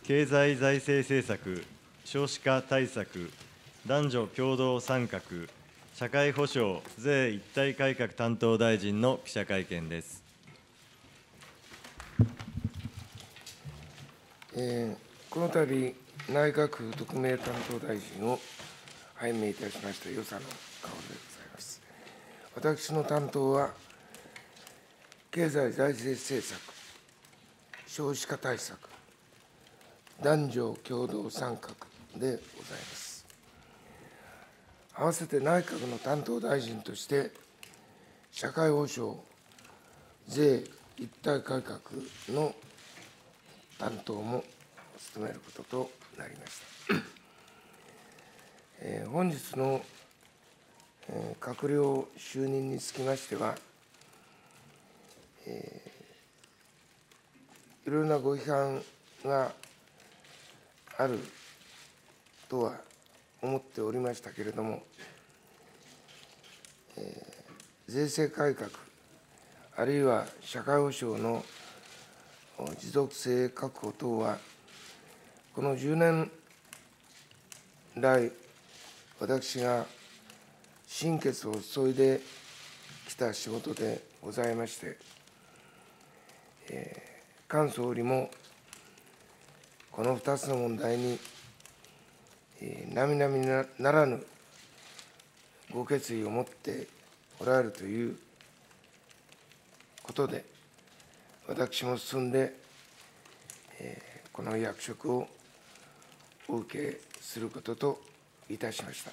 経済財政政策、少子化対策、男女共同参画、社会保障、税一体改革担当大臣の記者会見です。 この度、内閣特命担当大臣を拝命いたしました与謝野薫でございます。私の担当は、経済財政政策、少子化対策、男女共同参画でございます。合わせて内閣の担当大臣として、社会保障、税一体改革の担当も務めることとなりました。本日の閣僚就任につきましては、いろいろなご批判があるとは思っておりましたけれども、税制改革、あるいは社会保障の持続性確保等は、この10年来、私が心血を注いできた仕事でございまして、菅総理もこの2つの問題に並々ならぬご決意を持っておられるということで、私も進んで、この役職をお受けすることといたしました。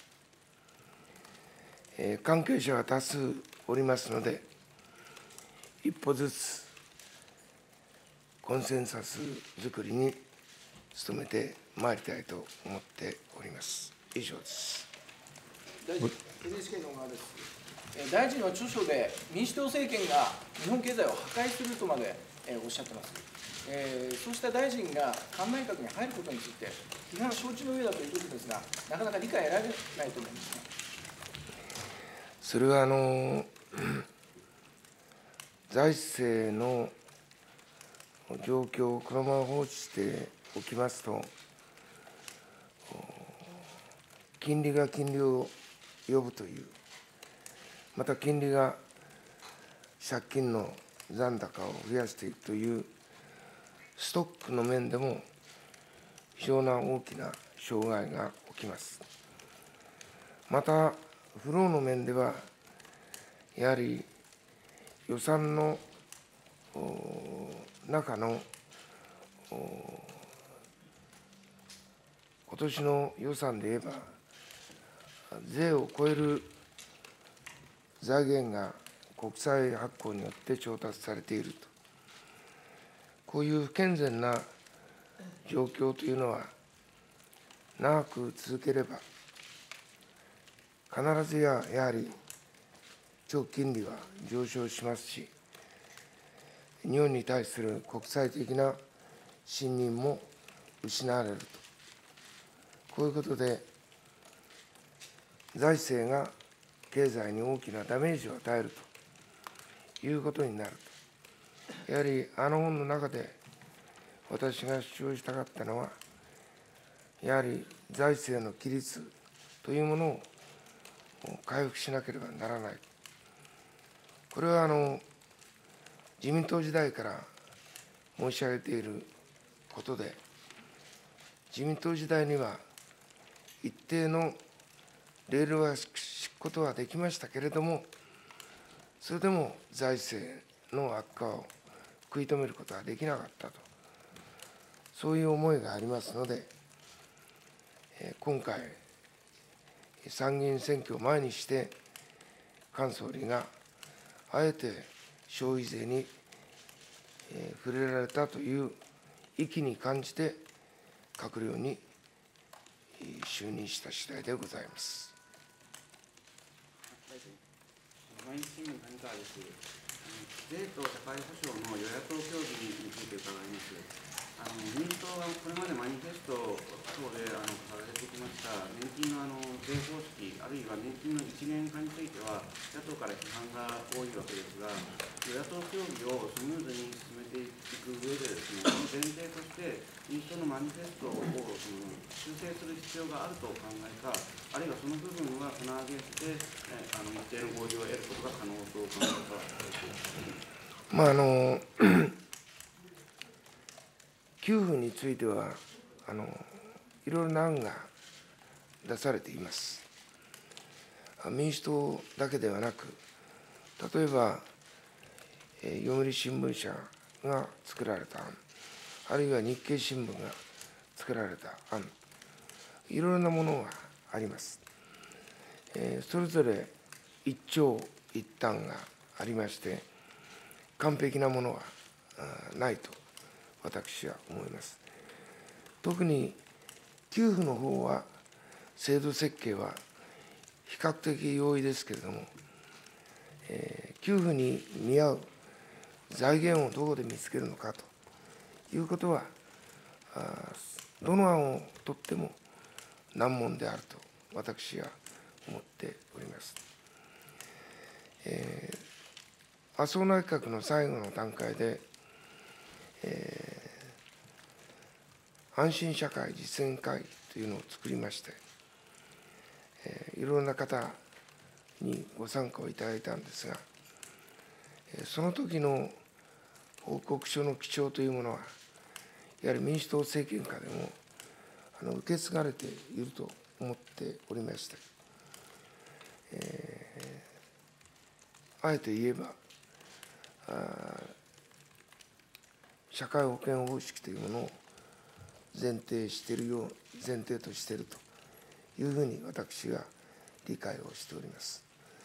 関係者は多数おりますので、一歩ずつコンセンサス作りに努めてまいりたいと思っております。以上です。 大臣、NHK の小川です。大臣の著書で、民主党政権が日本経済を破壊するとまでおっしゃってます。そうした大臣が菅内閣に入ることについて、批判承知の上だということですが、なかなか理解得られないと思いますね。 それは財政の状況をこのまま放置しておきますと、金利が金利を呼ぶという、また金利が借金の残高を増やしていくという、ストックの面でも非常な大きな障害が起きます。また、フローの面では、やはり予算の中の今年の予算で言えば、税を超える財源が国債発行によって調達されていると、こういう不健全な状況というのは、長く続ければ、必ずやはり長期金利は上昇しますし、日本に対する国際的な信任も失われると、こういうことで、財政が経済に大きなダメージを与えるということになると。やはり本の中で私が主張したかったのは、やはり財政の規律というものを回復しなければならない。これは自民党時代から申し上げていることで、自民党時代には一定のレールは敷くことはできましたけれども、それでも財政の悪化を食い止めることはできなかったと、そういう思いがありますので、今回、参議院選挙を前にして、菅総理があえて消費税に触れられたという意気に感じて、閣僚に就任した次第でございます。 毎日新聞谷川です。税と社会保障の与野党協議について伺います。民主党がこれまでマニフェスト等で掲げてきました年金の税方式、あるいは年金の1年間については、野党から批判が多いわけですが、与野党協議をスムーズに進めていく上でその前提として、民主党のマニフェストを修正する必要があるとお考えか、あるいはその部分は棚上げして、一定の合意を得ることが可能とお考えか。 給付については、いろいろな案が出されています。民主党だけではなく、例えば、読売新聞社が作られた案、あるいは日経新聞が作られた案、いろいろなものがあります。それぞれ一長一短がありまして、完璧なものはないと私は思います。特に給付の方は、制度設計は比較的容易ですけれども、給付に見合う財源をどこで見つけるのかということは、どの案を取っても難問であると私は思っております。麻生内閣の最後の段階で、安心社会実現会議というのを作りまして、いろいろな方にご参加をいただいたんですが、その時の報告書の基調というものは、やはり民主党政権下でも受け継がれていると思っておりまして、あえて言えば、社会保険方式というものを前提としているというふうに私は理解をしております。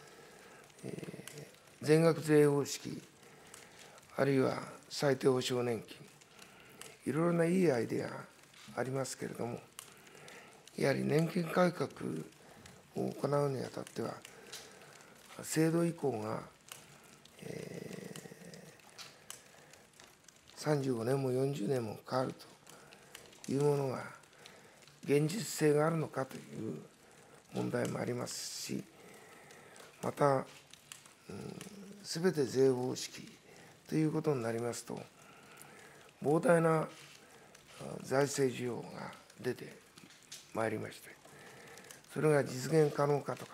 全額税方式、あるいは最低保障年金、いろいろないいアイデアありますけれども、やはり年金改革を行うにあたっては、制度移行が、35年も40年もかかるというものが、現実性があるのかという問題もありますし、また、すべて税方式ということになりますと、膨大な財政需要が出てまいりまして、それが実現可能かとか、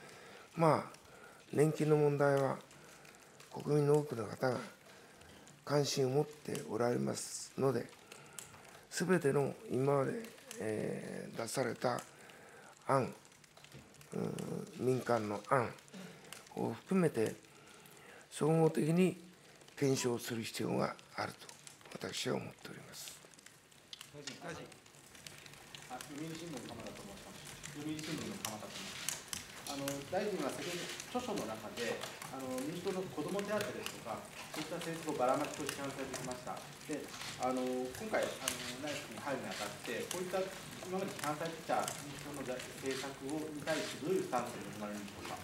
年金の問題は、国民の多くの方が関心を持っておられますので、すべての今まで、出された案、民間の案を含めて、総合的に検証する必要があると、私は思っております。 読売新聞の鎌田と申します。読売新聞の鎌田と申します。大臣は先ほど著書の中で、民主党の子ども手当ですとか、そういった政策をばらまきと批判されてきました。で、今回、内閣に入るにあたって、こういった今まで批判されてきた民主党の政策に対して、どういうスタンスで臨まれるんでしょうか。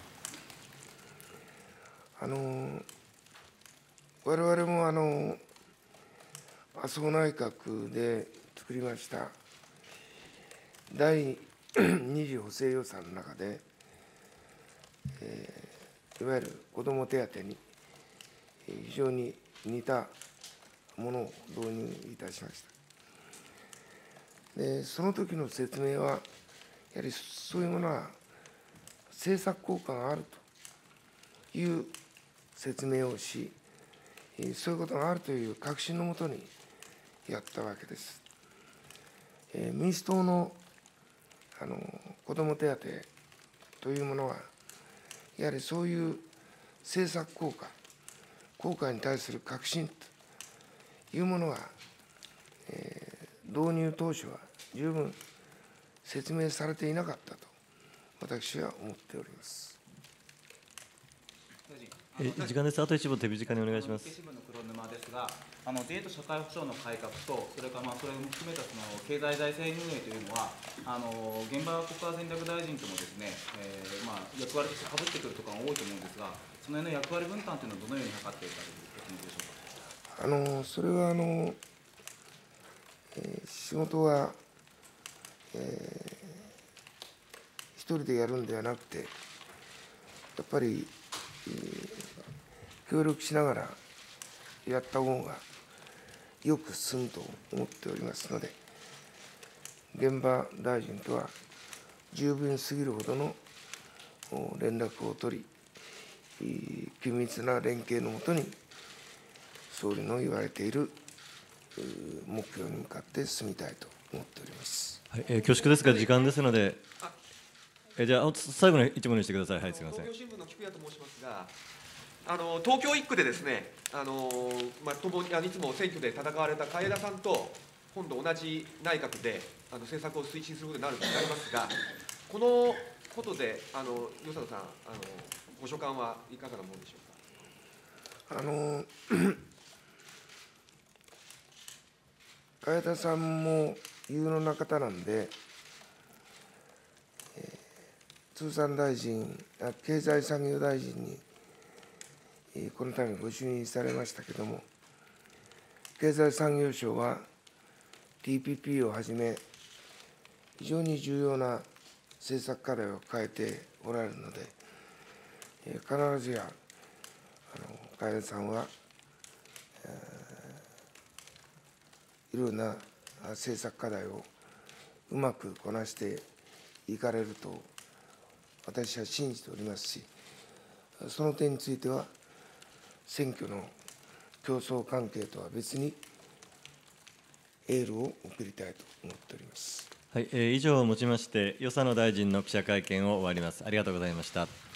我々も麻生内閣で作りました第2次補正予算の中で、いわゆる子ども手当に非常に似たものを導入いたしました。で、その時の説明は、やはりそういうものは政策効果があるという説明をし、そういうことがあるという確信のもとにやったわけです。民主党の子ども手当というものは、やはりそういう政策効果に対する確信というものが、導入当初は十分説明されていなかったと、私は思っております。 時間です。あと一部手短にお願いします。 日経新聞の黒沼ですが、税と社会保障の改革と、それからそれを含めたその経済財政運営というのは、現場国家戦略大臣ともですね、役割としてかぶってくるところが多いと思うんですが、その辺の役割分担というのはどのように図っているかということでしょうか。 それは仕事は、一人でやるんではなくて、やっぱり、協力しながらやった方がよく進むと思っておりますので、 現場大臣とは十分すぎるほどの連絡を取り、緊密な連携のもとに、総理の言われている目標に向かって進みたいと思っております。 はい、恐縮ですが、時間ですので、じゃあ、最後の一問にしてください。はい、すみません。 東京新聞の菊谷と申しますが、東京1区でですね、共にいつも選挙で戦われた海江田さんと、今度同じ内閣で政策を推進することになるとなりますが、このことで、与謝野さん、ご所感はいかがなものでしょうか。 海江田さんも有能な方なんで、通産大臣、経済産業大臣に、このためご就任されましたけれども、経済産業省は TPP をはじめ、非常に重要な政策課題を抱えておられるので、必ずや海江田さんはいろんな政策課題をうまくこなしていかれると私は信じておりますし、その点については選挙の競争関係とは別にエールを送りたいと思っております。 はい、以上をもちまして与謝野大臣の記者会見を終わります。ありがとうございました。